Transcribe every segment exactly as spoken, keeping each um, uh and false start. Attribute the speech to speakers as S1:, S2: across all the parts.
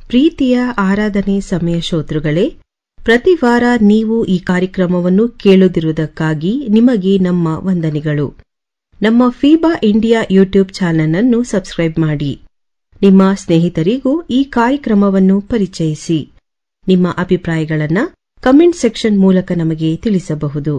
S1: ಪ್ರೀತಿಯ ಆರಾಧನೆ ಸಮಯ ಶ್ರೋತೃಗಳೇ, ಪ್ರತಿ ವಾರ ನೀವು ಈ ಕಾರ್ಯಕ್ರಮವನ್ನು ಕೇಳುತ್ತಿರುವುದಕ್ಕಾಗಿ ನಿಮಗೆ ನಮ್ಮ ವಂದನೆಗಳು. ನಮ್ಮ ಫೀಬಾ ಇಂಡಿಯಾ ಯೂಟ್ಯೂಬ್ ಚಾನೆಲ್ ಅನ್ನು ಸಬ್ಸ್ಕ್ರೈಬ್ ಮಾಡಿ. ನಿಮ್ಮ ಸ್ನೇಹಿತರಿಗೂ ಈ ಕಾರ್ಯಕ್ರಮವನ್ನು ಪರಿಚಯಿಸಿ. ನಿಮ್ಮ ಅಭಿಪ್ರಾಯಗಳನ್ನು ಕಮೆಂಟ್ ಸೆಕ್ಷನ್ ಮೂಲಕ ನಮಗೆ ತಿಳಿಸಬಹುದು.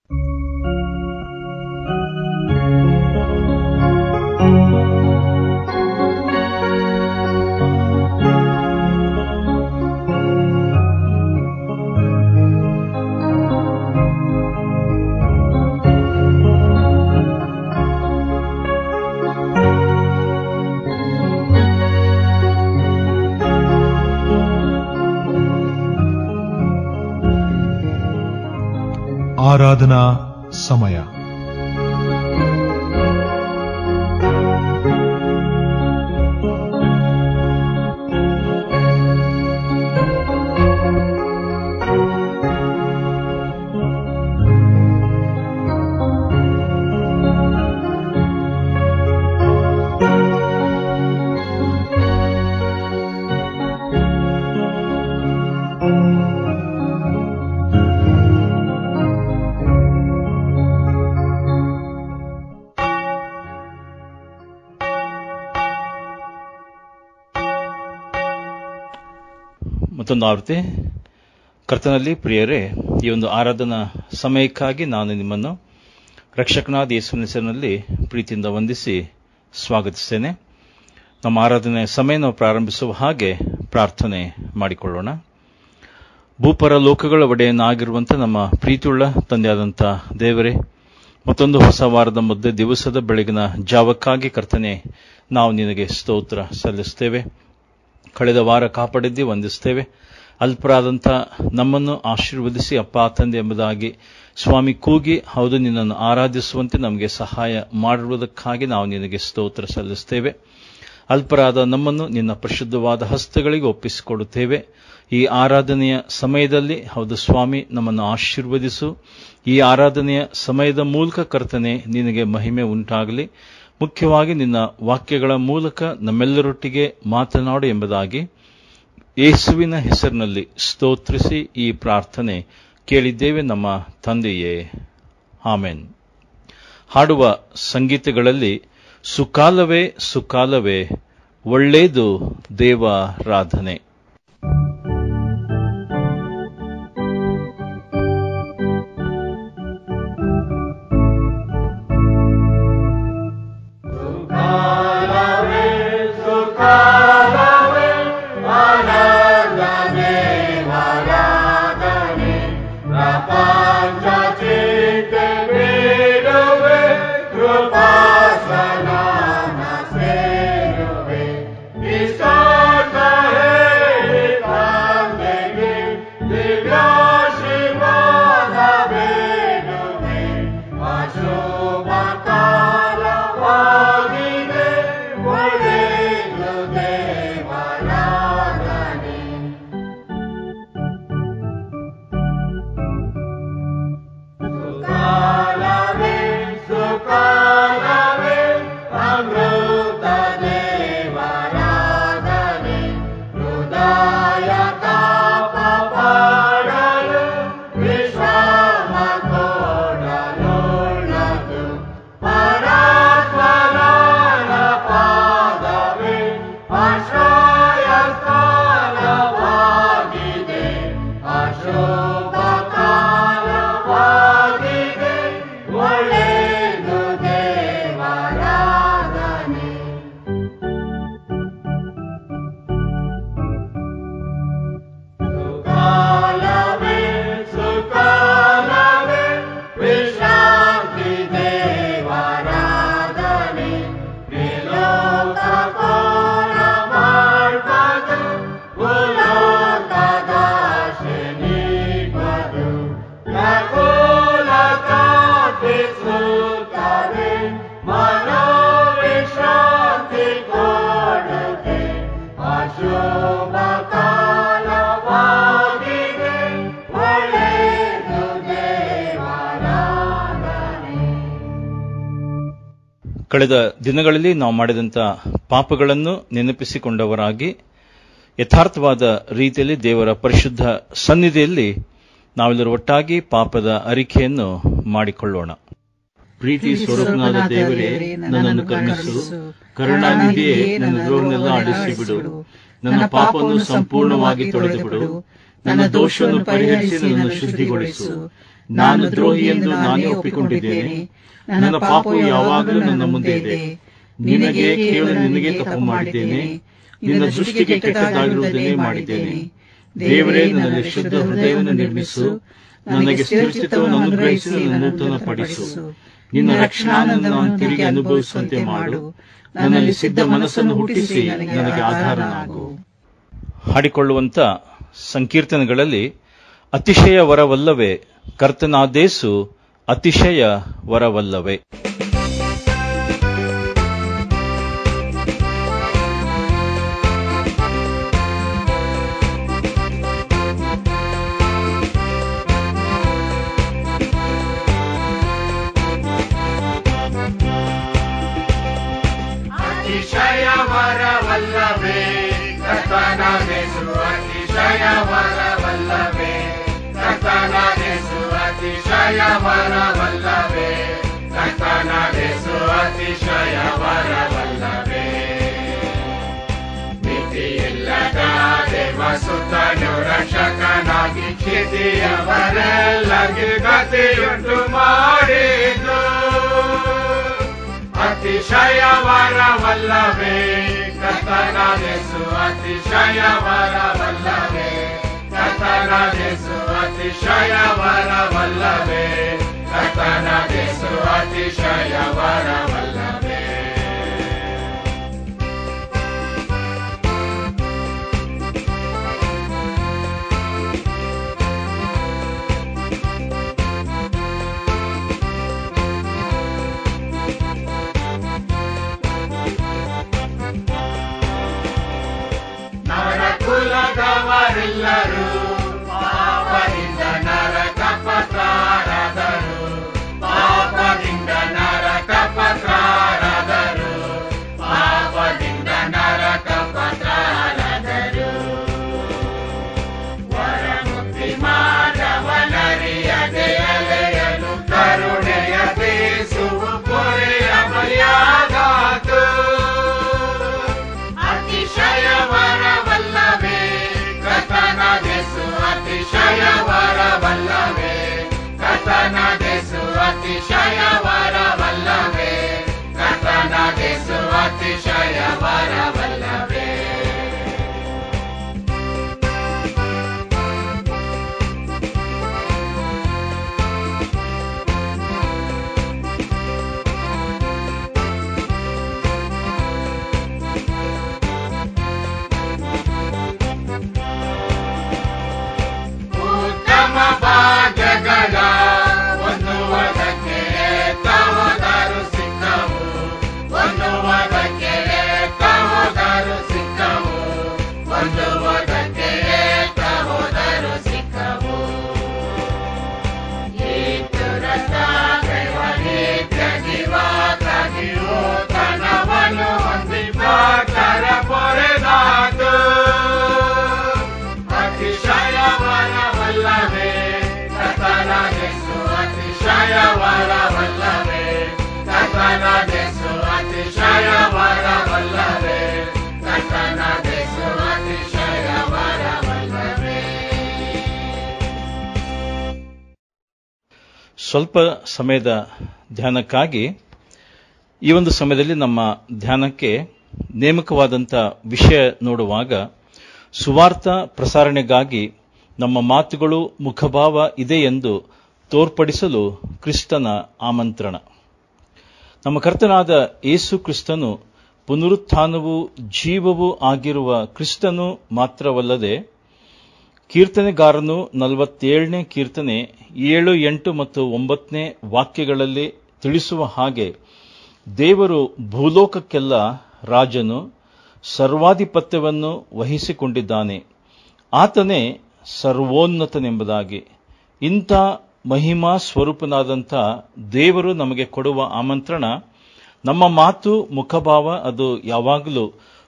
S2: ಆರಾಧನಾ ಸಮಯ.
S3: ಮತ್ತೊಂದು ಆವೃತ್ತಿ. ಕರ್ತನಲ್ಲಿ ಪ್ರಿಯರೇ, ಈ ಒಂದು ಆರಾಧನಾ ಸಮಯಕ್ಕಾಗಿ ನಾನು ನಿಮ್ಮನ್ನು ರಕ್ಷಕನಾದ ಯೇಸುವಿನ ಹೆಸರಿನಲ್ಲಿ ಪ್ರೀತಿಯಿಂದ ವಂದಿಸಿ ಸ್ವಾಗತಿಸ್ತೇನೆ. ನಮ್ಮ ಆರಾಧನೆ ಸಮಯ ನಾವು ಪ್ರಾರಂಭಿಸುವ ಹಾಗೆ ಪ್ರಾರ್ಥನೆ ಮಾಡಿಕೊಳ್ಳೋಣ. ಭೂಪರ ಲೋಕಗಳ ಒಡೆಯನಾಗಿರುವಂಥ ನಮ್ಮ ಪ್ರೀತಿಯುಳ್ಳ ತಂದೆಯಾದಂಥ ದೇವರೇ, ಮತ್ತೊಂದು ಹೊಸ ವಾರದ ಮಧ್ಯೆ ದಿವಸದ ಬೆಳಗಿನ ಜಾವಕ್ಕಾಗಿ ಕರ್ತನೆ ನಾವು ನಿನಗೆ ಸ್ತೋತ್ರ ಸಲ್ಲಿಸ್ತೇವೆ. ಕಳೆದ ವಾರ ಕಾಪಾಡಿದ್ದಿ ವಂದಿಸ್ತೇವೆ. ಅಲ್ಪರಾದಂಥ ನಮ್ಮನ್ನು ಆಶೀರ್ವದಿಸಿ ಅಪ್ಪ ತಂದೆ ಎಂಬುದಾಗಿ ಸ್ವಾಮಿ ಕೂಗಿ ಹೌದು ನಿನ್ನನ್ನು ಆರಾಧಿಸುವಂತೆ ನಮಗೆ ಸಹಾಯ ಮಾಡಿರುವುದಕ್ಕಾಗಿ ನಾವು ನಿನಗೆ ಸ್ತೋತ್ರ ಸಲ್ಲಿಸ್ತೇವೆ. ಅಲ್ಪರಾದ ನಮ್ಮನ್ನು ನಿನ್ನ ಪರಿಶುದ್ಧವಾದ ಹಸ್ತಗಳಿಗೆ ಒಪ್ಪಿಸಿಕೊಡುತ್ತೇವೆ. ಈ ಆರಾಧನೆಯ ಸಮಯದಲ್ಲಿ ಹೌದು ಸ್ವಾಮಿ ನಮ್ಮನ್ನು ಆಶೀರ್ವದಿಸು. ಈ ಆರಾಧನೆಯ ಸಮಯದ ಮೂಲಕ ಕರ್ತನೆ ನಿನಗೆ ಮಹಿಮೆ ಉಂಟಾಗಲಿ. ಮುಖ್ಯವಾಗಿ ನಿನ್ನ ವಾಕ್ಯಗಳ ಮೂಲಕ ನಮ್ಮೆಲ್ಲರೊಟ್ಟಿಗೆ ಮಾತನಾಡು ಎಂಬುದಾಗಿ ಯೇಸುವಿನ ಹೆಸರಿನಲ್ಲಿ ಸ್ತೋತ್ರಿಸಿ ಈ ಪ್ರಾರ್ಥನೆ ಕೇಳಿದ್ದೇವೆ ನಮ್ಮ ತಂದೆಯೇ, ಆಮೆನ್. ಹಾಡುವ ಸಂಗೀತಗಳಲ್ಲಿ ಸುಕಾಲವೇ ಸುಕಾಲವೇ ಒಳ್ಳೇದು ದೇವಾರಾಧನೆ. ಕಳೆದ ದಿನಗಳಲ್ಲಿ ನಾವು ಮಾಡಿದಂಥ ಪಾಪಗಳನ್ನು ನೆನಪಿಸಿಕೊಂಡವರಾಗಿ ಯಥಾರ್ಥವಾದ ರೀತಿಯಲ್ಲಿ ದೇವರ ಪರಿಶುದ್ಧ ಸನ್ನಿಧಿಯಲ್ಲಿ ನಾವೆಲ್ಲರೂ ಒಟ್ಟಾಗಿ ಪಾಪದ ಅರಿಕೆಯನ್ನು ಮಾಡಿಕೊಳ್ಳೋಣ. ಪ್ರೀತಿ ಸ್ವರೂಪನಾದ ದೇವರೇ, ನನ್ನನ್ನು ಕರುಣಿಸು. ಕರುಣಾನಿಧಿಯೇ, ನನ್ನ ದ್ರೋಹನೆಲ್ಲ ಅಳಿಸಿಬಿಡು. ನನ್ನ ಪಾಪವನ್ನು ಸಂಪೂರ್ಣವಾಗಿ ತೊಳೆದುಬಿಡು. ನನ್ನ ದೋಷವನ್ನು ಪರಿಹರಿಸಿ ನನ್ನನ್ನು ಶುದ್ಧಿಗೊಳಿಸು. ನಾನು ದ್ರೋಹಿ ಎಂದು ನಾನೇ ಒಪ್ಪಿಕೊಂಡಿದ್ದೇನೆ. ನನ್ನ ಪಾಪವು ಯಾವಾಗಲೂ ನನ್ನ ಮುಂದೆ ಇದೆ. ನಿನಗೆ ಕೇವಲ ನಿನಗೆ ತಪ್ಪು ಮಾಡಿದ್ದೇನೆ. ನಿನ್ನ ದೃಷ್ಟಿಗೆ ಕೆಟ್ಟದಾಗಿರುವುದನ್ನೇ ಮಾಡಿದ್ದೇನೆ. ದೇವರೇ, ನನ್ನಲ್ಲಿ ಶುದ್ಧ ಹೃದಯವನ್ನು ನಿರ್ಮಿಸು. ನನಗೆ ಸ್ಥಿರಚಿತ್ತವನ್ನು ಅನುಗ್ರಹಿಸಿ ನನ್ನ ನೂತನ ಪಡಿಸು. ನಿನ್ನ ರಕ್ಷಣಾನಂದ ನಾನು ತಿರುಗಿ ಅನುಭವಿಸುವಂತೆ ಮಾಡು. ನನ್ನಲ್ಲಿ ಸಿದ್ಧ ಮನಸ್ಸನ್ನು ಹುಟ್ಟಿಸಿ ನನಗೆ ಆಧಾರನಾಗು. ಹಾಡಿಕೊಳ್ಳುವಂತ ಸಂಕೀರ್ತನೆಗಳಲ್ಲಿ ಅತಿಶಯ ವರವಲ್ಲವೇ, ಕರ್ತನಾದೇಸು ಅತಿಶಯ ವರವಲ್ಲವೇ.
S2: ಅತಿಶಯ ವರವಲ್ಲವೇ, ಕರ್ತನಾದೇಸು ಅತಿಶಯ ವರವಲ್ಲವೇ. ಕರ್ತನಾದೇಸು ಅತಿಶಯ ವರವಲ್ಲವೇ. ಕರ್ತನಾದೇಸು ಅತಿಶಯ ವರವಲ್ಲವೇ. ಮಿತಿಯಿಲ್ಲದ ದೇವಸುತನು ರಕ್ಷಕನಾಗಿ ಕ್ಷಿತಿಯವರೆಲ್ಲಗೆ ಗತಿಯುಂಟು ಮಾಡಿದ್ದು. ಅತಿಶಯ ವರವಲ್ಲವೇ, ಕರ್ತನಾದೇಸು ಅತಿಶಯ ವರವಲ್ಲವೇ. ಕರ್ತನಾದೇಸು ಅತಿಶಯ ವರವಲ್ಲವೇ. ಕರ್ತನಾದೇಸು ಅತಿಶಯ ವರವಲ್ಲವೇ. ನರಕುಲದವರೆಲ್ಲರೂ ಪಾಪದಿಂದ ನರಕ ಪತ್ರಾರಾದರು. ಪಾಪದಿಂದ ನರಕ ಪತ್ರಾರಾದರು. ಪಾಪದಿಂದ ನರಕ ಪತ್ರಾರಾದರು. ವರಮುಕ್ತಿ ಮಾರ್ಗವನರಿಯದೆ ಅಲೆಯಲು ಕರುಣೆಯ ದೇಸುವು ಪೊರೆಯ ಬಲಿಯಾಗಾತು. ಅತಿಶಯ ವರವಲ್ಲವೇ, ಕರ್ತನಾದೇಸು ಅತಿಶಯ ವರವಲ್ಲವೇ. ಕರ್ತನಾದೇಸು ಅತಿಶಯ ವರವಲ್ಲವೇ. ಕರ್ತನಾದೇಸು ಅತಿಶಯ ವರವಲ್ಲವೇ. ಉತ್ತಮ ಭಾಗ್ಯಗಳ ಹೊಂದುವುದಕ್ಕೆ ತಹೋದರು ಸಿಕ್ಕವು. ಹೊಂದುವುದಕ್ಕೆ ತಹೋದರು ಸಿಕ್ಕವು. ಹೊಂದುವುದಕ್ಕೆ ತಹೋದರು ಸಿಕ್ಕವು. ನಿತ್ಯ ಜೀವಕ್ಕಾಗಿಯೂ ತನವನ್ನು ಹೊಂದಿದ ಕರ ಪೊರೆದಾತು. ಅತಿಶಯ ವರವಲ್ಲವೇ, ಕರ್ತನಾದೇಸು ಅತಿಶಯ ವರವಲ್ಲವೇ. ಕರ್ತನಾದೇಸು ಅತಿಶಯ ವರವಲ್ಲವೇ. ಕರ್ತನಾದೇಸು ಅತಿಶಯ ವರವಲ್ಲವೇ.
S3: ಸ್ವಲ್ಪ ಸಮಯದ ಧ್ಯಾನಕ್ಕಾಗಿ ಈ ಒಂದು ಸಮಯದಲ್ಲಿ ನಮ್ಮ ಧ್ಯಾನಕ್ಕೆ ನೇಮಕವಾದಂಥ ವಿಷಯ ನೋಡುವಾಗ ಸುವಾರ್ಥ ಪ್ರಸಾರಣೆಗಾಗಿ ನಮ್ಮ ಮಾತುಗಳು ಮುಖಭಾವ ಇದೆ ಎಂದು ತೋರ್ಪಡಿಸಲು ಕ್ರಿಸ್ತನ ಆಮಂತ್ರಣ. ನಮ್ಮ ಕರ್ತನಾದ ಯೇಸು ಕ್ರಿಸ್ತನು ಪುನರುತ್ಥಾನವೂ ಜೀವವೂ ಆಗಿರುವ ಕ್ರಿಸ್ತನು ಮಾತ್ರವಲ್ಲದೆ, ಕೀರ್ತನೆಗಾರನು ನಲವತ್ತೇಳನೇ ಕೀರ್ತನೆ ಏಳು ಎಂಟು ಮತ್ತು ಒಂಬತ್ತನೇ ವಾಕ್ಯಗಳಲ್ಲಿ ತಿಳಿಸುವ ಹಾಗೆ ದೇವರು ಭೂಲೋಕಕ್ಕೆಲ್ಲ ರಾಜನು, ಸರ್ವಾಧಿಪತ್ಯವನ್ನು ವಹಿಸಿಕೊಂಡಿದ್ದಾನೆ. ಆತನೇ ಸರ್ವೋನ್ನತನೆಂಬುದಾಗಿ. ಇಂಥ ಮಹಿಮಾ ಸ್ವರೂಪನಾದಂಥ ದೇವರು ನಮಗೆ ಕೊಡುವ ಆಮಂತ್ರಣ, ನಮ್ಮ ಮಾತು ಮುಖಭಾವ ಅದು ಯಾವಾಗಲೂ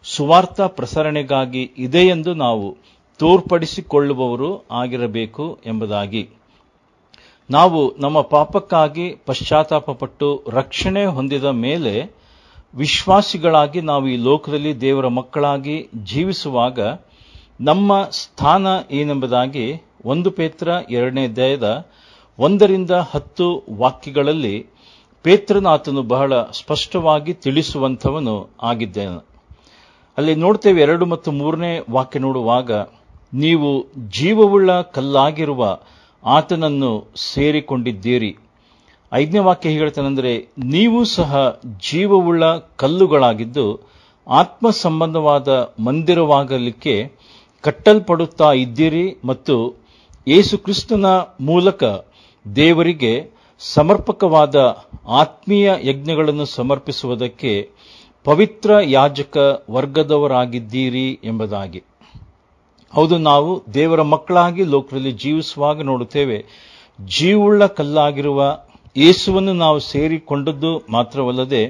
S3: ಸುವಾರ್ಥ ಪ್ರಸರಣೆಗಾಗಿ ಇದೆ ಎಂದು ನಾವು ತೋರ್ಪಡಿಸಿಕೊಳ್ಳುವವರು ಆಗಿರಬೇಕು ಎಂಬುದಾಗಿ. ನಾವು ನಮ್ಮ ಪಾಪಕ್ಕಾಗಿ ಪಶ್ಚಾತ್ತಾಪಪಟ್ಟು ರಕ್ಷಣೆ ಹೊಂದಿದ ಮೇಲೆ ವಿಶ್ವಾಸಿಗಳಾಗಿ ನಾವು ಈ ಲೋಕದಲ್ಲಿ ದೇವರ ಮಕ್ಕಳಾಗಿ ಜೀವಿಸುವಾಗ ನಮ್ಮ ಸ್ಥಾನ ಏನೆಂಬುದಾಗಿ ಒಂದು ಪೇತ್ರ ಎರಡನೇ ಅಧ್ಯಾಯದ ಒಂದರಿಂದ ಹತ್ತು ವಾಕ್ಯಗಳಲ್ಲಿ ಪೇತ್ರನಾತನು ಬಹಳ ಸ್ಪಷ್ಟವಾಗಿ ತಿಳಿಸುವಂಥವನು ಆಗಿದ್ದೇನೆ. ಅಲ್ಲಿ ನೋಡ್ತೇವೆ, ಎರಡು ಮತ್ತು ಮೂರನೇ ವಾಕ್ಯ ನೋಡುವಾಗ, ನೀವು ಜೀವವುಳ್ಳ ಕಲ್ಲಾಗಿರುವ ಆತನನ್ನು ಸೇರಿಕೊಂಡಿದ್ದೀರಿ. ಐದನೇ ವಾಕ್ಯ ಹೇಳ್ತಾನೆಂದರೆ, ನೀವು ಸಹ ಜೀವವುಳ್ಳ ಕಲ್ಲುಗಳಾಗಿದ್ದು ಆತ್ಮ ಸಂಬಂಧವಾದ ಮಂದಿರವಾಗಲಿಕ್ಕೆ ಕಟ್ಟಲ್ಪಡುತ್ತಾ ಇದ್ದೀರಿ ಮತ್ತು ಯೇಸು ಕ್ರಿಸ್ತನ ಮೂಲಕ ದೇವರಿಗೆ ಸಮರ್ಪಕವಾದ ಆತ್ಮೀಯ ಯಜ್ಞಗಳನ್ನು ಸಮರ್ಪಿಸುವುದಕ್ಕೆ ಪವಿತ್ರ ಯಾಜಕ ವರ್ಗದವರಾಗಿದ್ದೀರಿ ಎಂಬುದಾಗಿ. ಹೌದು, ನಾವು ದೇವರ ಮಕ್ಕಳಾಗಿ ಲೋಕದಲ್ಲಿ ಜೀವಿಸುವಾಗ ನೋಡುತ್ತೇವೆ, ಜೀವುಳ್ಳ ಕಲ್ಲಾಗಿರುವ ಯೇಸುವನ್ನು ನಾವು ಸೇರಿಕೊಂಡದ್ದು ಮಾತ್ರವಲ್ಲದೆ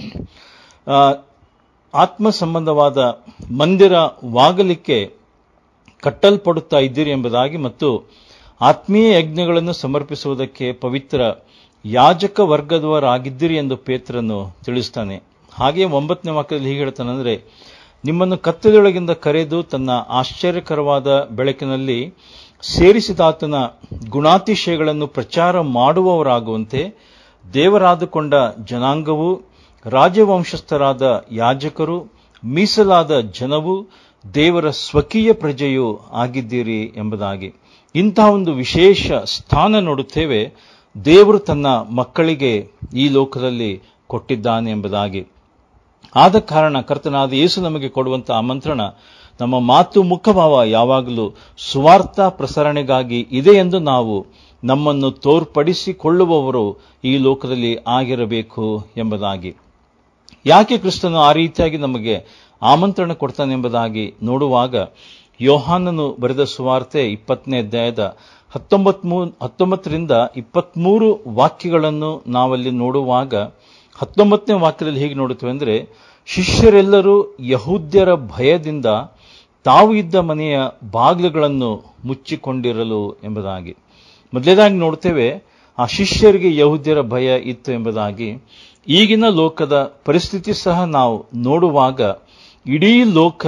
S3: ಆತ್ಮ ಸಂಬಂಧವಾದ ಮಂದಿರವಾಗಲಿಕ್ಕೆ ಕಟ್ಟಲ್ಪಡುತ್ತಾ ಇದ್ದೀರಿ ಎಂಬುದಾಗಿ ಮತ್ತು ಆತ್ಮೀಯ ಯಜ್ಞಗಳನ್ನು ಸಮರ್ಪಿಸುವುದಕ್ಕೆ ಪವಿತ್ರ ಯಾಜಕ ವರ್ಗದವರಾಗಿದ್ದೀರಿ ಎಂದು ಪೇತ್ರನು ತಿಳಿಸ್ತಾನೆ. ಹಾಗೆಯೇ ಒಂಬತ್ತನೇ ವಾಕ್ಯದಲ್ಲಿ ಹೀಗೆ ಹೇಳ್ತಾನೆಂದರೆ, ನಿಮ್ಮನ್ನು ಕತ್ತಲೆಯೊಳಗಿಂದ ಕರೆದು ತನ್ನ ಆಶ್ಚರ್ಯಕರವಾದ ಬೆಳಕಿನಲ್ಲಿ ಸೇರಿಸಿದಾತನ ಗುಣಾತಿಶಯಗಳನ್ನು ಪ್ರಚಾರ ಮಾಡುವವರಾಗುವಂತೆ ದೇವರಾದುಕೊಂಡ ಜನಾಂಗವು, ರಾಜವಂಶಸ್ಥರಾದ ಯಾಜಕರು, ಮೀಸಲಾದ ಜನವು, ದೇವರ ಸ್ವಕೀಯ ಪ್ರಜೆಯೂ ಆಗಿದ್ದೀರಿ ಎಂಬುದಾಗಿ. ಇಂತಹ ಒಂದು ವಿಶೇಷ ಸ್ಥಾನ ನೋಡುತ್ತೇವೆ ದೇವರು ತನ್ನ ಮಕ್ಕಳಿಗೆ ಈ ಲೋಕದಲ್ಲಿ ಕೊಟ್ಟಿದ್ದಾನೆ ಎಂಬುದಾಗಿ. ಆದ ಕಾರಣ ಕರ್ತನಾದ ಯೇಸು ನಮಗೆ ಕೊಡುವಂತಹ ಆಮಂತ್ರಣ, ನಮ್ಮ ಮಾತು ಮುಖಭಾವ ಯಾವಾಗಲೂ ಸುವಾರ್ಥ ಪ್ರಸರಣೆಗಾಗಿ ಇದೆ ಎಂದು ನಾವು ನಮ್ಮನ್ನು ತೋರ್ಪಡಿಸಿಕೊಳ್ಳುವವರು ಈ ಲೋಕದಲ್ಲಿ ಆಗಿರಬೇಕು ಎಂಬುದಾಗಿ. ಯಾಕೆ ಕ್ರಿಸ್ತನು ಆ ರೀತಿಯಾಗಿ ನಮಗೆ ಆಮಂತ್ರಣ ಕೊಡ್ತಾನೆ ಎಂಬುದಾಗಿ ನೋಡುವಾಗ, ಯೋಹಾನನು ಬರೆದ ಸುವಾರ್ತೆ ಇಪ್ಪತ್ತನೇ ಅಧ್ಯಾಯದ ಹತ್ತೊಂಬತ್ತರಿಂದ ಇಪ್ಪತ್ಮೂರು ವಾಕ್ಯಗಳನ್ನು ನಾವಲ್ಲಿ ನೋಡುವಾಗ, ಹತ್ತೊಂಬತ್ತನೇ ವಾಕ್ಯದಲ್ಲಿ ಹೇಗೆ ನೋಡುತ್ತೇವೆ ಅಂದರೆ, ಶಿಷ್ಯರೆಲ್ಲರೂ ಯಹೂದ್ಯರ ಭಯದಿಂದ ತಾವು ಇದ್ದ ಮನೆಯ ಬಾಗಿಲುಗಳನ್ನು ಮುಚ್ಚಿಕೊಂಡಿರಲು ಎಂಬುದಾಗಿ. ಮೊದಲೇದಾಗಿ ನೋಡ್ತೇವೆ, ಆ ಶಿಷ್ಯರಿಗೆ ಯಹೂದ್ಯರ ಭಯ ಇತ್ತು ಎಂಬುದಾಗಿ. ಈಗಿನ ಲೋಕದ ಪರಿಸ್ಥಿತಿ ಸಹ ನಾವು ನೋಡುವಾಗ ಇಡೀ ಲೋಕ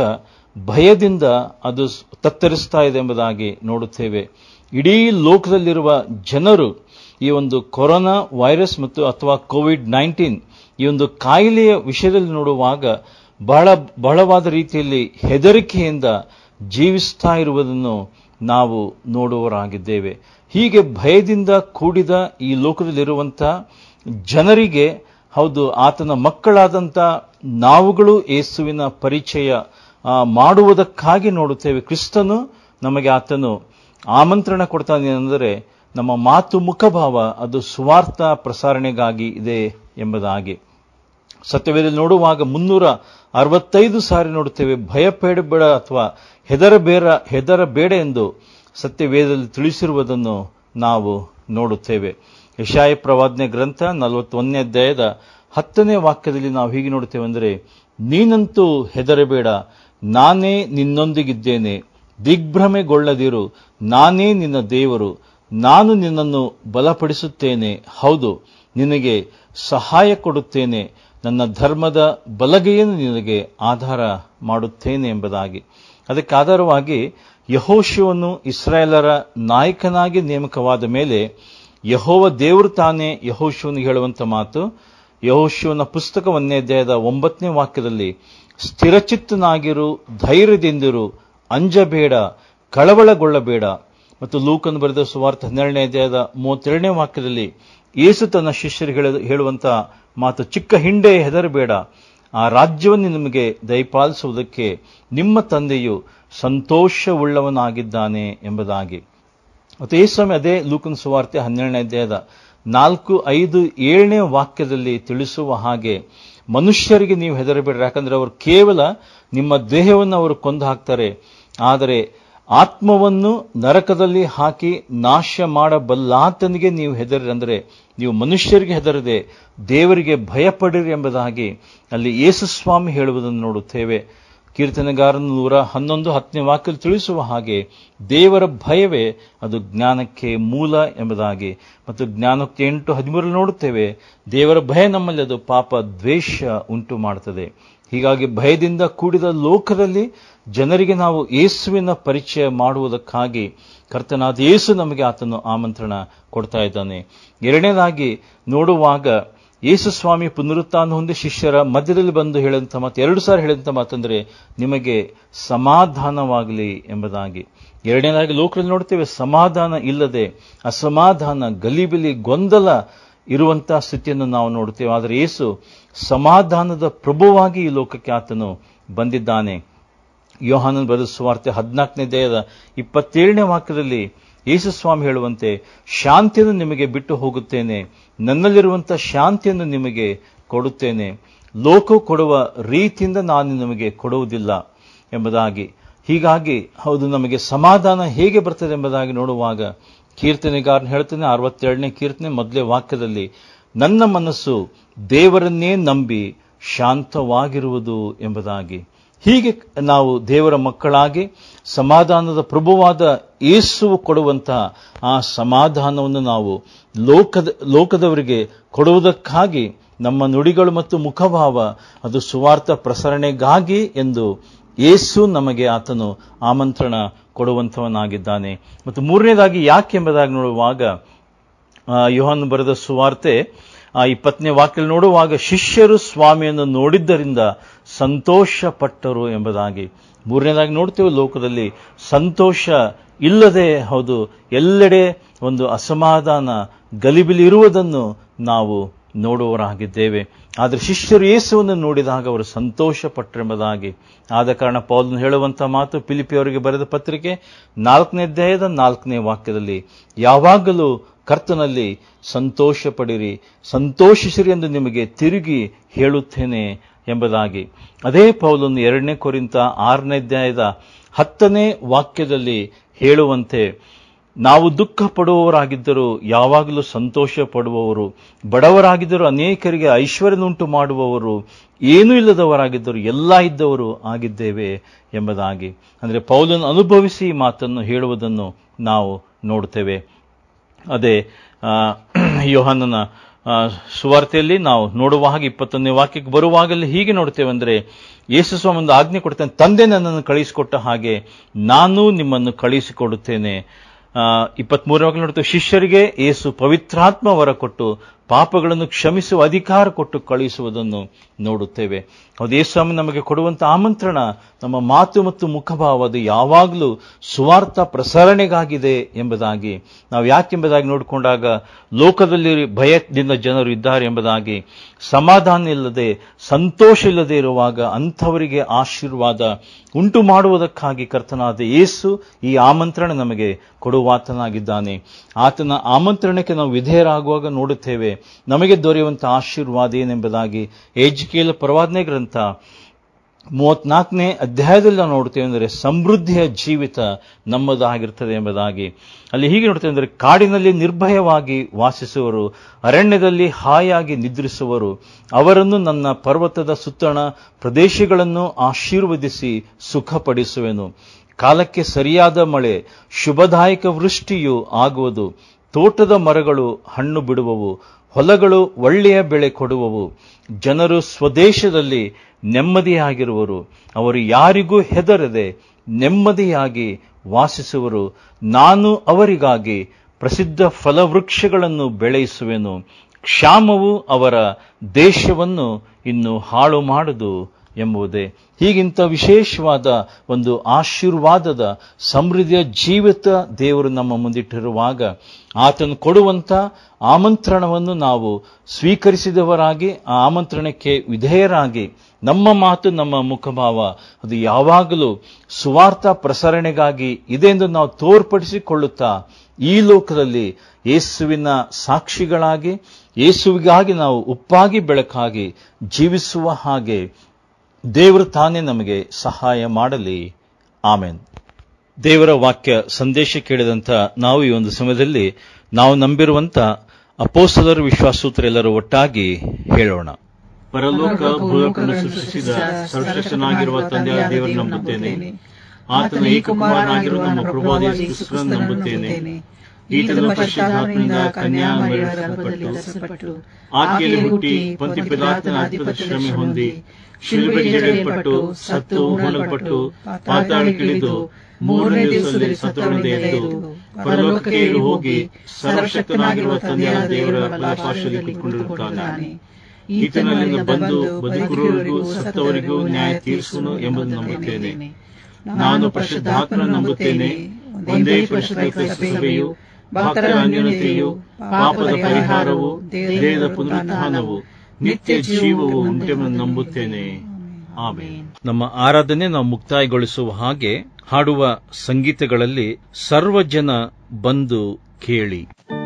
S3: ಭಯದಿಂದ ಅದು ತತ್ತರಿಸ್ತಾ ಇದೆ ಎಂಬುದಾಗಿ ನೋಡುತ್ತೇವೆ. ಇಡೀ ಲೋಕದಲ್ಲಿರುವ ಜನರು ಈ ಒಂದು ಕೊರೋನಾ ವೈರಸ್ ಮತ್ತು ಅಥವಾ ಕೋವಿಡ್ ನೈನ್ಟೀನ್ ಈ ಒಂದು ಕಾಯಿಲೆಯ ವಿಷಯದಲ್ಲಿ ನೋಡುವಾಗ ಬಹಳ ಬಹಳವಾದ ರೀತಿಯಲ್ಲಿ ಹೆದರಿಕೆಯಿಂದ ಜೀವಿಸ್ತಾ ಇರುವುದನ್ನು ನಾವು ನೋಡುವವರಾಗಿದ್ದೇವೆ. ಹೀಗೆ ಭಯದಿಂದ ಕೂಡಿದ ಈ ಲೋಕದಲ್ಲಿರುವಂತಹ ಜನರಿಗೆ, ಹೌದು, ಆತನ ಮಕ್ಕಳಾದಂಥ ನಾವುಗಳು ಯೇಸುವಿನ ಪರಿಚಯ ಮಾಡುವುದಕ್ಕಾಗಿ ನೋಡುತ್ತೇವೆ. ಕ್ರಿಸ್ತನು ನಮಗೆ ಆತನು ಆಮಂತ್ರಣ ಕೊಡ್ತಾನೆ ಅಂದರೆ, ನಮ್ಮ ಮಾತು ಮುಖಭಾವ ಅದು ಸುವಾರ್ಥ ಪ್ರಸಾರಣೆಗಾಗಿ ಇದೆ ಎಂಬುದಾಗಿ. ಸತ್ಯವೇದಲ್ಲಿ ನೋಡುವಾಗ ಮುನ್ನೂರ ಅರವತ್ತೈದು ಸಾರಿ ನೋಡುತ್ತೇವೆ, ಭಯಪಡಬೇಡ ಅಥವಾ ಹೆದರಬೇಡ ಹೆದರಬೇಡ ಎಂದು ಸತ್ಯವೇದದಲ್ಲಿ ತಿಳಿಸಿರುವುದನ್ನು ನಾವು ನೋಡುತ್ತೇವೆ. ಯೆಶಾಯ ಪ್ರವಾದನೆ ಗ್ರಂಥ ನಲವತ್ತೊಂದನೇ ಅಧ್ಯಾಯದ ಹತ್ತನೇ ವಾಕ್ಯದಲ್ಲಿ ನಾವು ಹೀಗೆ ನೋಡುತ್ತೇವೆ ಅಂದರೆ, ನೀನಂತೂ ಹೆದರಬೇಡ, ನಾನೇ ನಿನ್ನೊಂದಿಗಿದ್ದೇನೆ, ದಿಗ್ಭ್ರಮೆಗೊಳ್ಳದಿರು, ನಾನೇ ನಿನ್ನ ದೇವರು, ನಾನು ನಿನ್ನನ್ನು ಬಲಪಡಿಸುತ್ತೇನೆ, ಹೌದು ನಿನಗೆ ಸಹಾಯ ಕೊಡುತ್ತೇನೆ, ನನ್ನ ಧರ್ಮದ ಬಲಗೈಯನ್ನು ನಿನಗೆ ಆಧಾರ ಮಾಡುತ್ತೇನೆ ಎಂಬುದಾಗಿ. ಅದಕ್ಕೆ ಆಧಾರವಾಗಿ ಯೆಹೋಶುವನು ಇಸ್ರಾಯೇಲರ ನಾಯಕನಾಗಿ ನೇಮಕವಾದ ಮೇಲೆ ಯೆಹೋವ ದೇವರು ತಾನೇ ಯೆಹೋಶುವನಿಗೆ ಹೇಳುವಂತ ಮಾತು, ಯೆಹೋಶುವನ ಪುಸ್ತಕ ಒಂದನೇ ಅಧ್ಯಾಯದ ಒಂಬತ್ತನೇ ವಾಕ್ಯದಲ್ಲಿ, ಸ್ಥಿರಚಿತ್ತನಾಗಿರು, ಧೈರ್ಯದಿಂದಿರು, ಅಂಜಬೇಡ, ಕಳವಳಗೊಳ್ಳಬೇಡ. ಮತ್ತು ಲೂಕನು ಬರೆದ ಸುವಾರ್ತೆ ಹನ್ನೆರಡನೇ ಅಧ್ಯಾಯದ ಮೂವತ್ತೆರಡನೇ ವಾಕ್ಯದಲ್ಲಿ ಯೇಸು ತನ್ನ ಶಿಷ್ಯರಿಗೆ ಹೇಳುವಂತ ಮಾತು, ಚಿಕ್ಕ ಹಿಂಡೆ ಹೆದರಬೇಡ, ಆ ರಾಜ್ಯವನ್ನು ನಿಮಗೆ ದಯಪಾಲಿಸುವುದಕ್ಕೆ ನಿಮ್ಮ ತಂದೆಯು ಸಂತೋಷವುಳ್ಳವನಾಗಿದ್ದಾನೆ ಎಂಬುದಾಗಿ. ಮತ್ತು ಈ ಸಮಯ ಅದೇ ಲೂಕನ ಸುವಾರ್ತೆ ಹನ್ನೆರಡನೇ ಅಧ್ಯಾಯದ ನಾಲ್ಕು ಐದು ಏಳನೇ ವಾಕ್ಯದಲ್ಲಿ ತಿಳಿಸುವ ಹಾಗೆ, ಮನುಷ್ಯರಿಗೆ ನೀವು ಹೆದರಬೇಡ್ರಿ, ಯಾಕಂದ್ರೆ ಅವರು ಕೇವಲ ನಿಮ್ಮ ದೇಹವನ್ನು ಅವರು ಕೊಂದು ಹಾಕ್ತಾರೆ, ಆದರೆ ಆತ್ಮವನ್ನು ನರಕದಲ್ಲಿ ಹಾಕಿ ನಾಶ ಮಾಡಬಲ್ಲಾತನಿಗೆ ನೀವು ಹೆದರಿ, ಅಂದರೆ ನೀವು ಮನುಷ್ಯರಿಗೆ ಹೆದರದೆ ದೇವರಿಗೆ ಭಯಪಡಿರಿ ಎಂಬುದಾಗಿ ಅಲ್ಲಿ ಯೇಸು ಸ್ವಾಮಿ ಹೇಳುವುದನ್ನು ನೋಡುತ್ತೇವೆ. ಕೀರ್ತನೆಗಾರನ ನೂರ ಹನ್ನೊಂದು ಹತ್ತನೇ ವಾಕ್ಯದಲ್ಲಿ ತಿಳಿಸುವ ಹಾಗೆ ದೇವರ ಭಯವೇ ಅದು ಜ್ಞಾನಕ್ಕೆ ಮೂಲ ಎಂಬುದಾಗಿ, ಮತ್ತು ಜ್ಞಾನಕ್ಕೆ ಎಂಟು ಹದಿಮೂರಲ್ಲಿ ನೋಡುತ್ತೇವೆ ದೇವರ ಭಯ ನಮ್ಮಲ್ಲಿ ಅದು ಪಾಪ ದ್ವೇಷ ಉಂಟು ಮಾಡುತ್ತದೆ. ಹೀಗಾಗಿ ಭಯದಿಂದ ಕೂಡಿದ ಲೋಕದಲ್ಲಿ ಜನರಿಗೆ ನಾವು ಯೇಸುವಿನ ಪರಿಚಯ ಮಾಡುವುದಕ್ಕಾಗಿ ಕರ್ತನಾದ ಯೇಸು ನಮಗೆ ಆತನು ಆಮಂತ್ರಣ ಕೊಡ್ತಾ ಇದ್ದಾನೆ. ಎರಡನೇದಾಗಿ ನೋಡುವಾಗ ಯೇಸು ಸ್ವಾಮಿ ಪುನರುತ್ಥಾನ ಹೊಂದಿ ಶಿಷ್ಯರ ಮಧ್ಯದಲ್ಲಿ ಬಂದು ಹೇಳಿದಂಥ ಮಾತು, ಎರಡು ಸಾರಿ ಹೇಳಿದಂಥ ಮಾತಂದ್ರೆ ನಿಮಗೆ ಸಮಾಧಾನವಾಗಲಿ ಎಂಬುದಾಗಿ. ಎರಡನೇದಾಗಿ ಲೋಕದಲ್ಲಿ ನೋಡ್ತೇವೆ ಸಮಾಧಾನ ಇಲ್ಲದೆ ಅಸಮಾಧಾನ, ಗಲಿಬಿಲಿ, ಗೊಂದಲ ಇರುವಂತಹ ಸ್ಥಿತಿಯನ್ನು ನಾವು ನೋಡುತ್ತೇವೆ. ಆದರೆ ಯೇಸು ಸಮಾಧಾನದ ಪ್ರಭುವಾಗಿ ಈ ಲೋಕಕ್ಕೆ ಆತನು ಬಂದಿದ್ದಾನೆ. ಯೋಹಾನನ ಬರೆದ ಸುವಾರ್ತೆ ಹದಿನಾಲ್ಕನೇ ಅಧ್ಯಾಯದ ಇಪ್ಪತ್ತೇಳನೇ ವಾಕ್ಯದಲ್ಲಿ ಯೇಸು ಸ್ವಾಮಿ ಹೇಳುವಂತೆ, ಶಾಂತಿಯನ್ನು ನಿಮಗೆ ಬಿಟ್ಟು ಹೋಗುತ್ತೇನೆ, ನನ್ನಲ್ಲಿರುವಂತಹ ಶಾಂತಿಯನ್ನು ನಿಮಗೆ ಕೊಡುತ್ತೇನೆ, ಲೋಕ ಕೊಡುವ ರೀತಿಯಿಂದ ನಾನು ನಿಮಗೆ ಕೊಡುವುದಿಲ್ಲ ಎಂಬುದಾಗಿ. ಹೀಗಾಗಿ ಹೌದು, ನಮಗೆ ಸಮಾಧಾನ ಹೇಗೆ ಬರ್ತದೆ ಎಂಬುದಾಗಿ ನೋಡುವಾಗ ಕೀರ್ತನೆಗಾರನ ಹೇಳ್ತಾನೆ, ಅರವತ್ತೆರಡನೇ ಕೀರ್ತನೆ ಮೊದಲೇ ವಾಕ್ಯದಲ್ಲಿ, ನನ್ನ ಮನಸ್ಸು ದೇವರನ್ನೇ ನಂಬಿ ಶಾಂತವಾಗಿರುವುದು ಎಂಬುದಾಗಿ. ಹೀಗೆ ನಾವು ದೇವರ ಮಕ್ಕಳಾಗಿ ಸಮಾಧಾನದ ಪ್ರಭುವಾದ ಯೇಸು ಕೊಡುವಂತಹ ಆ ಸಮಾಧಾನವನ್ನು ನಾವು ಲೋಕದ ಲೋಕದವರಿಗೆ ಕೊಡುವುದಕ್ಕಾಗಿ ನಮ್ಮ ನುಡಿಗಳು ಮತ್ತು ಮುಖಭಾವ ಅದು ಸುವಾರ್ಥ ಪ್ರಸರಣೆಗಾಗಿ ಎಂದು ಯೇಸು ನಮಗೆ ಆತನು ಆಮಂತ್ರಣ ಕೊಡುವಂಥವನಾಗಿದ್ದಾನೆ. ಮತ್ತು ಮೂರನೇದಾಗಿ ಯಾಕೆ ಎಂಬುದಾಗಿ ನೋಡುವಾಗ ಯೋಹಾನ ಬರೆದ ಸುವಾರ್ತೆ ಆ ಇಪ್ಪತ್ತನೇ ವಾಕ್ಯದಲ್ಲಿ ನೋಡುವಾಗ ಶಿಷ್ಯರು ಸ್ವಾಮಿಯನ್ನು ನೋಡಿದ್ದರಿಂದ ಸಂತೋಷ ಪಟ್ಟರು ಎಂಬುದಾಗಿ. ಮೂರನೇದಾಗಿ ನೋಡ್ತೇವೆ ಲೋಕದಲ್ಲಿ ಸಂತೋಷ ಇಲ್ಲದೆ ಹೌದು ಎಲ್ಲೆಡೆ ಒಂದು ಅಸಮಾಧಾನ ಗಲಿಬಿಲಿ ಇರುವುದನ್ನು ನಾವು ನೋಡುವವರಾಗಿದ್ದೇವೆ. ಆದರೆ ಶಿಷ್ಯರು ಯೇಸುವನ್ನು ನೋಡಿದಾಗ ಅವರು ಸಂತೋಷ ಪಟ್ಟರೆಂಬುದಾಗಿ. ಆದ ಕಾರಣ ಪೌಲನು ಹೇಳುವಂತಹ ಮಾತು ಫಿಲಿಪಿಯವರಿಗೆ ಬರೆದ ಪತ್ರಿಕೆ ನಾಲ್ಕನೇ ಅಧ್ಯಾಯದ ನಾಲ್ಕನೇ ವಾಕ್ಯದಲ್ಲಿ, ಯಾವಾಗಲೂ ಕರ್ತನಲ್ಲಿ ಸಂತೋಷ ಪಡಿರಿ, ಸಂತೋಷಿಸಿರಿ ಎಂದು ನಿಮಗೆ ತಿರುಗಿ ಹೇಳುತ್ತೇನೆ ಎಂಬುದಾಗಿ. ಅದೇ ಪೌಲನು ಎರಡನೇ ಕೊರಿಂಥ ಆರನೇ ಅಧ್ಯಾಯದ ಹತ್ತನೇ ವಾಕ್ಯದಲ್ಲಿ ಹೇಳುವಂತೆ, ನಾವು ದುಃಖ ಪಡುವವರಾಗಿದ್ದರೂ ಯಾವಾಗಲೂ ಸಂತೋಷ ಪಡುವವರು, ಬಡವರಾಗಿದ್ದರೂ ಅನೇಕರಿಗೆ ಐಶ್ವರ್ಯನುಂಟು ಮಾಡುವವರು, ಏನೂ ಇಲ್ಲದವರಾಗಿದ್ದರೂ ಎಲ್ಲ ಇದ್ದವರು ಆಗಿದ್ದೇವೆ ಎಂಬುದಾಗಿ. ಅಂದರೆ ಪೌಲನು ಅನುಭವಿಸಿ ಈ ಮಾತನ್ನು ಹೇಳುವುದನ್ನು ನಾವು ನೋಡ್ತೇವೆ. ಅದೇ ಯೋಹಾನನ ಸುವಾರ್ತೆಯಲ್ಲಿ ನಾವು ನೋಡುವ ಹಾಗೆ ಇಪ್ಪತ್ತೊಂದನೇ ವಾಕ್ಯಕ್ಕೆ ಬರುವಾಗಲೇ ಹೀಗೆ ನೋಡ್ತೇವೆ. ಅಂದರೆ ಯೇಸು ಸ್ವಾಮಿ ಒಂದು ಆಜ್ಞೆ ಕೊಡ್ತಾನೆ, ತಂದೆ ನನ್ನನ್ನು ಕಳುಹಿಸಿಕೊಟ್ಟ ಹಾಗೆ ನಾನು ನಿಮ್ಮನ್ನು ಕಳುಹಿಸಿಕೊಡುತ್ತೇನೆ. ಇಪ್ಪತ್ಮೂರನೇ ವಾಕ್ಯ ನೋಡ್ತೇವೆ, ಶಿಷ್ಯರಿಗೆ ಯೇಸು ಪವಿತ್ರಾತ್ಮ ವರ ಕೊಟ್ಟು ಪಾಪಗಳನ್ನು ಕ್ಷಮಿಸುವ ಅಧಿಕಾರ ಕೊಟ್ಟು ಕಳುಹಿಸುವುದನ್ನು ನೋಡುತ್ತೇವೆ. ಹೌದು, ಯೇಸು ಸ್ವಾಮಿ ನಮಗೆ ಕೊಡುವಂಥ ಆಮಂತ್ರಣ ನಮ್ಮ ಮಾತು ಮತ್ತು ಮುಖಭಾವ ಅದು ಯಾವಾಗಲೂ ಸುವಾರ್ಥ ಪ್ರಸರಣೆಗಾಗಿದೆ ಎಂಬುದಾಗಿ. ನಾವು ಯಾಕೆಂಬುದಾಗಿ ನೋಡಿಕೊಂಡಾಗ ಲೋಕದಲ್ಲಿ ಭಯದಿಂದ ಜನರು ಇದ್ದಾರೆ ಎಂಬುದಾಗಿ, ಸಮಾಧಾನ ಇಲ್ಲದೆ ಸಂತೋಷ ಇಲ್ಲದೆ ಇರುವಾಗ ಅಂಥವರಿಗೆ ಆಶೀರ್ವಾದ ಉಂಟು ಮಾಡುವುದಕ್ಕಾಗಿ ಕರ್ತನಾದ ಯೇಸು ಈ ಆಮಂತ್ರಣ ನಮಗೆ ಕೊಡುವಾತನಾಗಿದ್ದಾನೆ. ಆತನ ಆಮಂತ್ರಣಕ್ಕೆ ನಾವು ವಿಧೇಯರಾಗುವಾಗ ನೋಡುತ್ತೇವೆ ನಮಗೆ ದೊರೆಯುವಂತಹ ಆಶೀರ್ವಾದ ಏನೆಂಬುದಾಗಿ. ಎಜ್ಕೇಲ ಪ್ರವಾದನೆ ಗ್ರಂಥ ಮೂವತ್ನಾಲ್ಕನೇ ಅಧ್ಯಾಯದಲ್ಲಿ ನಾವು ನೋಡ್ತೇವೆ ಅಂದರೆ ಸಮೃದ್ಧಿಯ ಜೀವಿತ ನಮ್ಮದಾಗಿರ್ತದೆ ಎಂಬುದಾಗಿ. ಅಲ್ಲಿ ಹೀಗೆ ನೋಡ್ತೇವೆ ಅಂದರೆ, ಕಾಡಿನಲ್ಲಿ ನಿರ್ಭಯವಾಗಿ ವಾಸಿಸುವರು, ಅರಣ್ಯದಲ್ಲಿ ಹಾಯಾಗಿ ನಿದ್ರಿಸುವರು, ಅವರನ್ನು ನನ್ನ ಪರ್ವತದ ಸುತ್ತಣ ಪ್ರದೇಶಗಳನ್ನು ಆಶೀರ್ವದಿಸಿ ಸುಖಪಡಿಸುವೆನು. ಕಾಲಕ್ಕೆ ಸರಿಯಾದ ಮಳೆ, ಶುಭದಾಯಕ ವೃಷ್ಟಿಯು ಆಗುವುದು, ತೋಟದ ಮರಗಳು ಹಣ್ಣು ಬಿಡುವವು, ಹೊಲಗಳು ಒಳ್ಳೆಯ ಬೆಳೆ ಕೊಡುವವು, ಜನರು ಸ್ವದೇಶದಲ್ಲಿ ನೆಮ್ಮದಿಯಾಗಿರುವರು, ಅವರು ಯಾರಿಗೂ ಹೆದರದೆ ನೆಮ್ಮದಿಯಾಗಿ ವಾಸಿಸುವರು. ನಾನು ಅವರಿಗಾಗಿ ಪ್ರಸಿದ್ಧ ಫಲವೃಕ್ಷಗಳನ್ನು ಬೆಳೆಸುವೆನು, ಕ್ಷಾಮವು ಅವರ ದೇಶವನ್ನು ಇನ್ನು ಹಾಳು ಮಾಡದು ಎಂಬುದೇ. ಹೀಗಿಂತ ವಿಶೇಷವಾದ ಒಂದು ಆಶೀರ್ವಾದದ ಸಮೃದ್ಧಿಯ ಜೀವಿತ ದೇವರು ನಮ್ಮ ಮುಂದಿಟ್ಟಿರುವಾಗ ಆತನು ಕೊಡುವಂಥ ಆಮಂತ್ರಣವನ್ನು ನಾವು ಸ್ವೀಕರಿಸಿದವರಾಗಿ ಆ ಆಮಂತ್ರಣಕ್ಕೆ ವಿಧೇಯರಾಗಿ ನಮ್ಮ ಮಾತು ನಮ್ಮ ಮುಖಭಾವ ಅದು ಯಾವಾಗಲೂ ಸುವಾರ್ಥ ಪ್ರಸರಣೆಗಾಗಿ ಇದೆ ಎಂದು ನಾವು ತೋರ್ಪಡಿಸಿಕೊಳ್ಳುತ್ತಾ ಈ ಲೋಕದಲ್ಲಿ ಯೇಸುವಿನ ಸಾಕ್ಷಿಗಳಾಗಿ ಯೇಸುವಿಗಾಗಿ ನಾವು ಉಪ್ಪಾಗಿ ಬೆಳಕಾಗಿ ಜೀವಿಸುವ ಹಾಗೆ ದೇವರು ತಾನೇ ನಮಗೆ ಸಹಾಯ ಮಾಡಲಿ. ಆಮೆನ್. ದೇವರ ವಾಕ್ಯ ಸಂದೇಶ ಕೇಳಿದಂಥ ನಾವು ಈ ಒಂದು ಸಮಯದಲ್ಲಿ ನಾವು ನಂಬಿರುವಂಥ ಅಪೊಸ್ತಲರ ವಿಶ್ವಾಸಸೂತ್ರ ಎಲ್ಲರೂ ಒಟ್ಟಾಗಿ ಹೇಳೋಣ. ಪರಲೋಕ ಭೂಲೋಕವನ್ನು ಸೃಷ್ಟಿಸಿದ ಸರ್ವಶ್ರೇಷ್ಠನಾಗಿರುವ ತಂದೆಯಾದ ದೇವರನ್ನು ನಂಬುತ್ತೇನೆ. ಆತನ ಏಕಕುಮಾರನಾಗಿರುವ ನಮ್ಮ ಪ್ರಭುವಾದ ಯೇಸು ಕ್ರಿಸ್ತನನ್ನು ನಂಬುತ್ತೇನೆ. ಈತನು ಪರಿಶುದ್ಧಾತ್ಮನಿಂದ ಕನ್ಯಾ ಮರಿಯಳ ಗರ್ಭದಲ್ಲಿ ಆಕೆಯಲ್ಲಿ ಹುಟ್ಟಿ ಪೊಂತ್ಯ ಪಿಲಾತನ ಅಧಿಪತ್ಯದ ಶ್ರಮೆ ಹೊಂದಿ ಶಿಲುಬೆಗೆ ಜಡಿಯಲ್ಪಟ್ಟು ಸತ್ತು ಹೂಳಲ್ಪಟ್ಟು ಪಾತಾಳಕ್ಕಿಳಿದು ಮೂರನೇ ದಿವಸದಲ್ಲಿ ಸತ್ತವರಿಂದ ಎದ್ದು ಪರಲೋಕಕ್ಕೆ ಹೋಗಿ ಸರ್ವಶಕ್ತನಾಗಿರುವ ತಂದೆಯಾದ ದೇವರ ಬಲಪಾರ್ಶ್ವದಲ್ಲಿ ಕುಳಿತುಕೊಂಡಿರುತ್ತಾನೆ. ಈತನಲ್ಲಿಂದ ಬಂದು ಬದುಕುವವರಿಗೂ ಸತ್ತವರಿಗೂ ನ್ಯಾಯ ತೀರಿಸುವನು ಎಂಬುದನ್ನು ನಂಬುತ್ತೇನೆ. ನಾನು ಪರಿಶುದ್ಧಾತ್ಮನನ್ನು ನಂಬುತ್ತೇನೆ. ಒಂದೇ ಪರಿಶುದ್ಧ ಸಭೆಯು, ಭಕ್ತರ ಅನ್ಯೋನ್ಯತೆಯು, ಪಾಪದ ಪರಿಹಾರವು, ದೇಹದ ಪುನರುತ್ಥಾನವು, ನಿತ್ಯ ಜೀವವು ಉಂಟೆಂಬುದನ್ನು ನಂಬುತ್ತೇನೆ. ಆಮೆನ್. ನಮ್ಮ ಆರಾಧನೆ ನಾವು ಮುಕ್ತಾಯಗೊಳಿಸುವ ಹಾಗೆ ಹಾಡುವ ಸಂಗೀತಗಳಲ್ಲಿ ಸರ್ವಜನ ಬಂದು ಕೇಳಿ.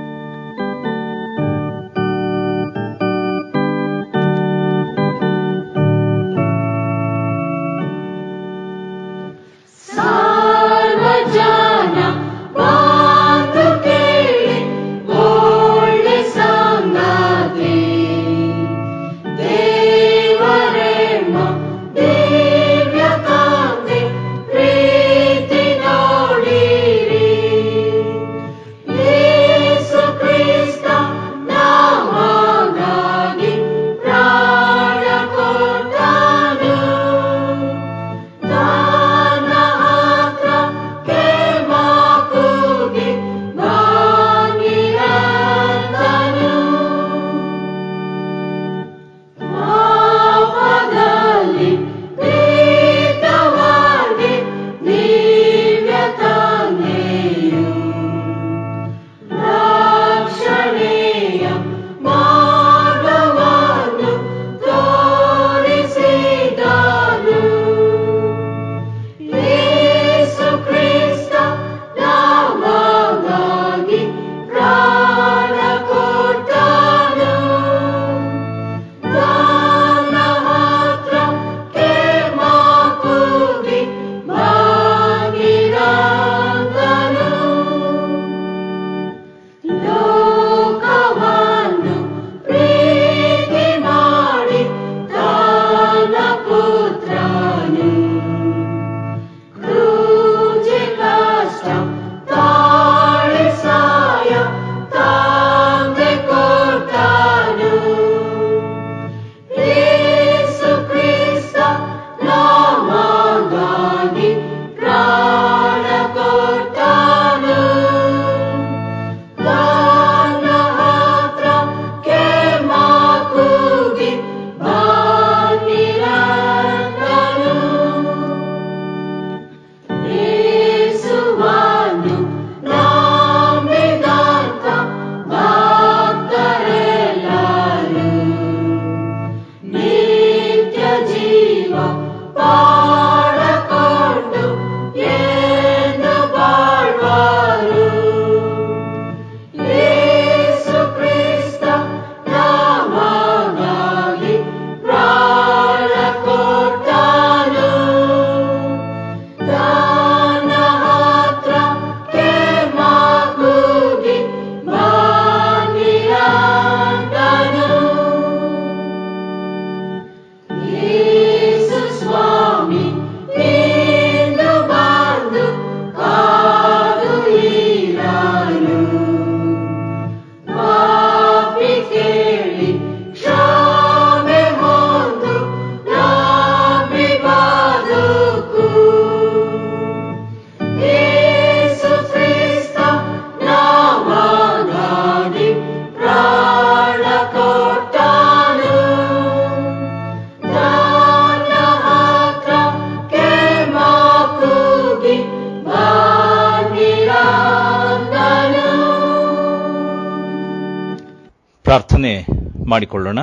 S4: ಪ್ರಾರ್ಥನೆ ಮಾಡಿಕೊಳ್ಳೋಣ.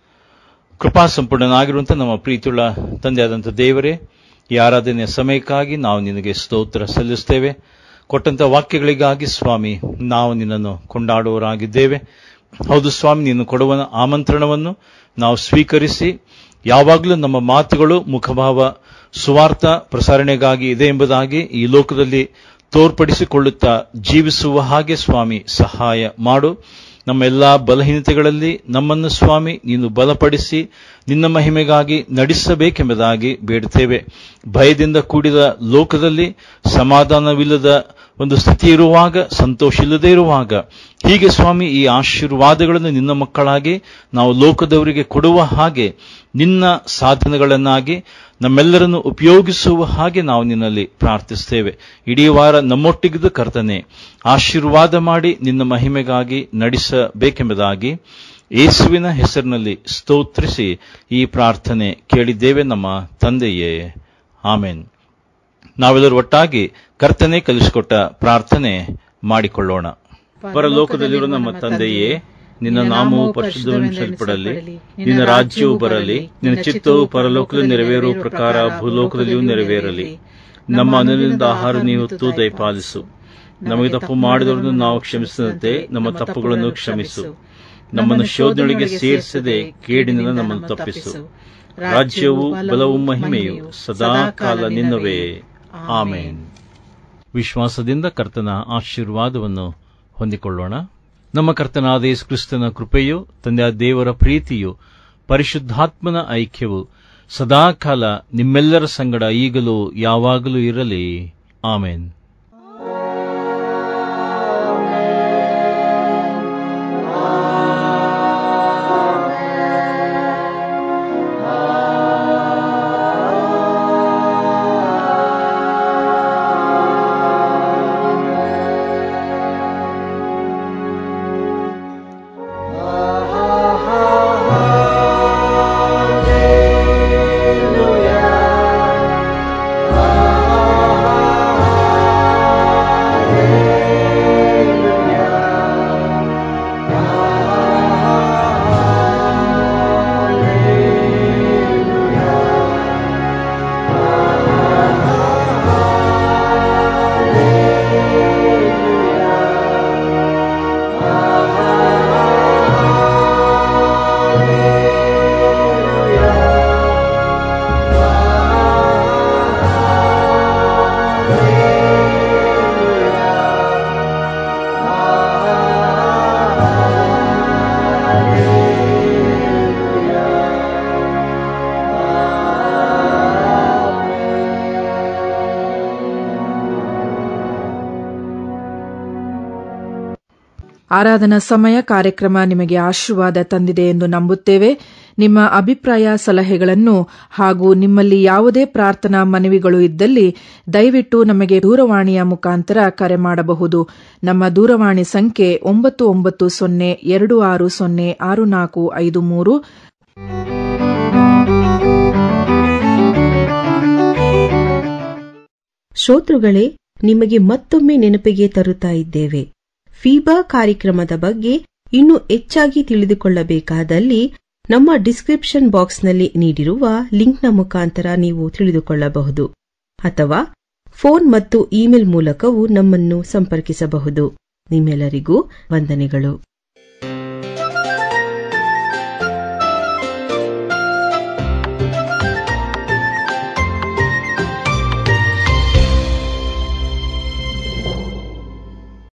S4: ಕೃಪಾ ಸಂಪೂರ್ಣನಾಗಿರುವಂತಹ ನಮ್ಮ ಪ್ರೀತಿಯುಳ್ಳ ತಂದೆಯಾದಂಥ ದೇವರೇ, ಈ ಆರಾಧನೆಯ ಸಮಯಕ್ಕಾಗಿ ನಾವು ನಿನಗೆ ಸ್ತೋತ್ರ ಸಲ್ಲಿಸ್ತೇವೆ. ಕೊಟ್ಟಂತಹ ವಾಕ್ಯಗಳಿಗಾಗಿ ಸ್ವಾಮಿ ನಾವು ನಿನ್ನನ್ನು ಕೊಂಡಾಡುವವರಾಗಿದ್ದೇವೆ. ಹೌದು ಸ್ವಾಮಿ, ನೀನು ಕೊಡುವ ಆಮಂತ್ರಣವನ್ನು ನಾವು ಸ್ವೀಕರಿಸಿ ಯಾವಾಗಲೂ ನಮ್ಮ ಮಾತುಗಳು ಮುಖಭಾವ ಸುವಾರ್ಥ ಪ್ರಸಾರಣೆಗಾಗಿ ಇದೆ ಎಂಬುದಾಗಿ ಈ ಲೋಕದಲ್ಲಿ ತೋರ್ಪಡಿಸಿಕೊಳ್ಳುತ್ತಾ ಜೀವಿಸುವ ಹಾಗೆ ಸ್ವಾಮಿ ಸಹಾಯ ಮಾಡು.
S3: ನಮ್ಮ ಎಲ್ಲಾ ಬಲಹೀನತೆಗಳಲ್ಲಿ ನಮ್ಮನ್ನು ಸ್ವಾಮಿ ನೀನು ಬಲಪಡಿಸಿ ನಿನ್ನ ಮಹಿಮೆಗಾಗಿ ನಡೆಸಬೇಕೆಂಬುದಾಗಿ ಬೇಡುತ್ತೇವೆ. ಭಯದಿಂದ ಕೂಡಿದ ಲೋಕದಲ್ಲಿ ಸಮಾಧಾನವಿಲ್ಲದ ಒಂದು ಸ್ಥಿತಿ ಇರುವಾಗ, ಸಂತೋಷ ಇಲ್ಲದೆ ಇರುವಾಗ, ಹೀಗೆ ಸ್ವಾಮಿ ಈ ಆಶೀರ್ವಾದಗಳನ್ನು ನಿನ್ನ ಮಕ್ಕಳಾಗಿ ನಾವು ಲೋಕದವರಿಗೆ ಕೊಡುವ ಹಾಗೆ, ನಿನ್ನ ಸಾಧನಗಳನ್ನಾಗಿ ನಮ್ಮೆಲ್ಲರನ್ನು ಉಪಯೋಗಿಸುವ ಹಾಗೆ ನಾವು ನಿನ್ನಲ್ಲಿ ಪ್ರಾರ್ಥಿಸ್ತೇವೆ. ಇಡೀ ವಾರ ನಮ್ಮೊಟ್ಟಿಗಿದ್ದು ಕರ್ತನೆ ಆಶೀರ್ವಾದ ಮಾಡಿ ನಿನ್ನ ಮಹಿಮೆಗಾಗಿ ನಡೆಸಬೇಕೆಂಬುದಾಗಿ ಯೇಸುವಿನ ಹೆಸರಿನಲ್ಲಿ ಸ್ತೋತ್ರಿಸಿ ಈ ಪ್ರಾರ್ಥನೆ ಕೇಳಿದ್ದೇವೆ ನಮ್ಮ ತಂದೆಯೇ, ಆಮೆನ್. ನಾವೆಲ್ಲರೂ ಒಟ್ಟಾಗಿ ಕರ್ತನೆ ಕಲಿಸಿಕೊಟ್ಟ ಪ್ರಾರ್ಥನೆ ಮಾಡಿಕೊಳ್ಳೋಣ. ಪರಲೋಕದಲ್ಲಿರುವ ನಮ್ಮ ತಂದೆಯೇ, ನಿನ್ನ ನಾಮವು ಪರಿಶುದ್ಧವೆನಿಸಲ್ಪಡಲಿ, ನಿನ್ನ ರಾಜ್ಯವು ಬರಲಿ, ನಿನ್ನ ಚಿತ್ತವು ಪರಲೋಕದಲ್ಲಿ ನೆರವೇರುವ ಪ್ರಕಾರ ಭೂಲೋಕದಲ್ಲಿಯೂ ನೆರವೇರಲಿ. ನಮ್ಮ ಅನುದಿನದ ಆಹಾರ ನೀವು ಹೊತ್ತು ದಯಪಾಲಿಸು. ನಮಗೆ ತಪ್ಪು ಮಾಡಿದವರನ್ನು ನಾವು ಕ್ಷಮಿಸಿದಂತೆ ನಮ್ಮ ತಪ್ಪುಗಳನ್ನು ಕ್ಷಮಿಸು. ನಮ್ಮನ್ನು ಶೋಧನೆಗಳಿಗೆ ಸೇರಿಸದೆ ಕೇಡಿನಿಂದ ನಮ್ಮನ್ನು ತಪ್ಪಿಸು. ರಾಜ್ಯವು ಬಲವು ಮಹಿಮೆಯು ಸದಾ ಕಾಲ ನಿನ್ನವೇ, ಆಮೆನ್. ವಿಶ್ವಾಸದಿಂದ ಕರ್ತನ ಆಶೀರ್ವಾದವನ್ನು ಹೊಂದಿಕೊಳ್ಳೋಣ. ನಮ್ಮ ಕರ್ತನಾದ ಯೇಸು ಕ್ರಿಸ್ತನ ಕೃಪೆಯು, ತಂದೆಯ ದೇವರ ಪ್ರೀತಿಯು, ಪರಿಶುದ್ಧಾತ್ಮನ ಐಕ್ಯವು ಸದಾಕಾಲ ನಿಮ್ಮೆಲ್ಲರ ಸಂಗಡ ಈಗಲೂ ಯಾವಾಗಲೂ ಇರಲಿ, ಆಮೆನ್.
S5: ಆರಾಧನಾ ಸಮಯ ಕಾರ್ಯಕ್ರಮ ನಿಮಗೆ ಆಶೀರ್ವಾದ ತಂದಿದೆ ಎಂದು ನಂಬುತ್ತೇವೆ. ನಿಮ್ಮ ಅಭಿಪ್ರಾಯ, ಸಲಹೆಗಳನ್ನು ಹಾಗೂ ನಿಮ್ಮಲ್ಲಿ ಯಾವುದೇ ಪ್ರಾರ್ಥನಾ ಮನವಿಗಳು ಇದ್ದಲ್ಲಿ ದಯವಿಟ್ಟು ನಮಗೆ ದೂರವಾಣಿಯ ಮುಖಾಂತರ ಕರೆ ಮಾಡಬಹುದು. ನಮ್ಮ ದೂರವಾಣಿ ಸಂಖ್ಯೆ ಒಂಬತ್ತು ಒಂಬತ್ತು ಸೊನ್ನೆ ಎರಡು ಆರು ಸೊನ್ನೆ ಆರು ನಾಲ್ಕು ಐದು ಮೂರು.
S1: ಶ್ರೋತೃಗಳೇ, ನಿಮಗೆ ಮತ್ತೊಮ್ಮೆ ನೆನಪಿಗೆ ತರುತ್ತಾ ಇದ್ದೇವೆ. ಫೀಬಾ ಕಾರ್ಯಕ್ರಮದ ಬಗ್ಗೆ ಇನ್ನೂ ಹೆಚ್ಚಾಗಿ ತಿಳಿದುಕೊಳ್ಳಬೇಕಾದಲ್ಲಿ ನಮ್ಮ ಡಿಸ್ಕ್ರಿಪ್ಷನ್ ಬಾಕ್ಸ್ನಲ್ಲಿ ನೀಡಿರುವ ಲಿಂಕ್ನ ಮುಖಾಂತರ ನೀವು ತಿಳಿದುಕೊಳ್ಳಬಹುದು, ಅಥವಾ ಫೋನ್ ಮತ್ತು ಇಮೇಲ್ ಮೂಲಕವೂ ನಮ್ಮನ್ನು ಸಂಪರ್ಕಿಸಬಹುದು. ನಿಮ್ಮೆಲ್ಲರಿಗೂ ವಂದನೆಗಳು.